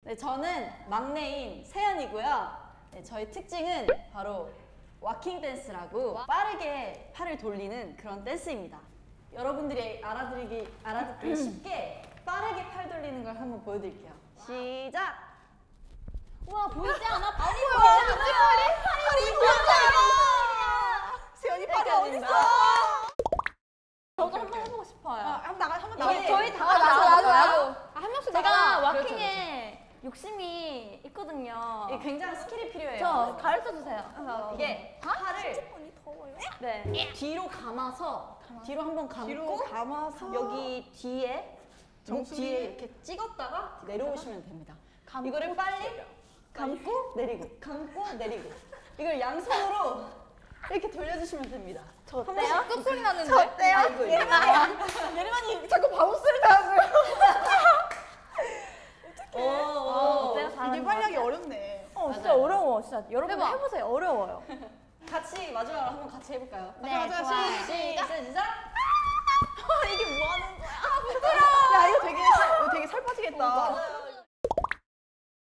네, 저는 막내인 세연이고요. 네, 저희 특징은 바로 와킹 댄스라고 빠르게 팔을 돌리는 그런 댄스입니다. 여러분들이 알아듣기 쉽게 빠르게 팔 돌리는 걸 한번 보여드릴게요. 시작! 와, 보이지 않아? 팔이 보이지 않아? 팔이 보이지 않아? 세연이 팔이 어딨어? 저도 한번 해보고 싶어요. 한번 나가. 저희 다 나도. 한 명씩 제가 제가 그렇죠, 와킹에 욕심이 있거든요. 이게 굉장히 스킬이 필요해요. 저 가르쳐 주세요. 이게 팔을 네. 뒤로 감아서 뒤로 한번 감고 감아서 여기 뒤에 목 뒤에 이렇게 찍었다가 내려오시면 됩니다. 이거를 빨리 감고 내리고 감고 내리고 이걸 양손으로 이렇게 돌려주시면 됩니다. 저 어때요? 뚝소리 나는데? 어때요? 예림아니 자꾸 바운스를 나고요. 어때요? 이게 잘하는 빨리 것 하기 어렵네. 진짜 맞아요. 어려워. 진짜 여러분 해봐. 해보세요. 어려워요. 같이 마지막으로 한번 같이 해볼까요? 네, 맞아, 좋아요. 시작! 이게 뭐 하는